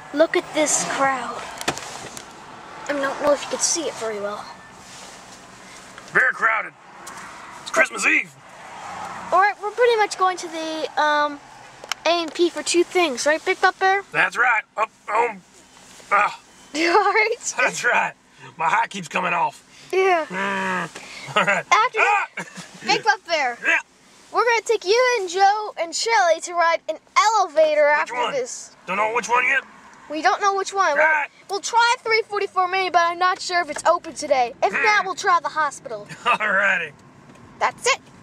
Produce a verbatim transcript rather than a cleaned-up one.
Look at this crowd. I don't know if you can see it very well. Very crowded. It's Christmas Eve. Alright, we're pretty much going to the um, A and P for two things, right, Big Butt Bear? That's right. Up, um, ah. You alright? That's right. My hat keeps coming off. Yeah. Mm. All right. After ah! that, Big Butt Bear, Yeah. we're going to take you and Joe and Shelly to ride an elevator Which after one? this. Don't know which one yet? We don't know which one. Right. We'll, we'll try three forty-four Main, but I'm not sure if it's open today. If not, we'll try the hospital. All righty. That's it.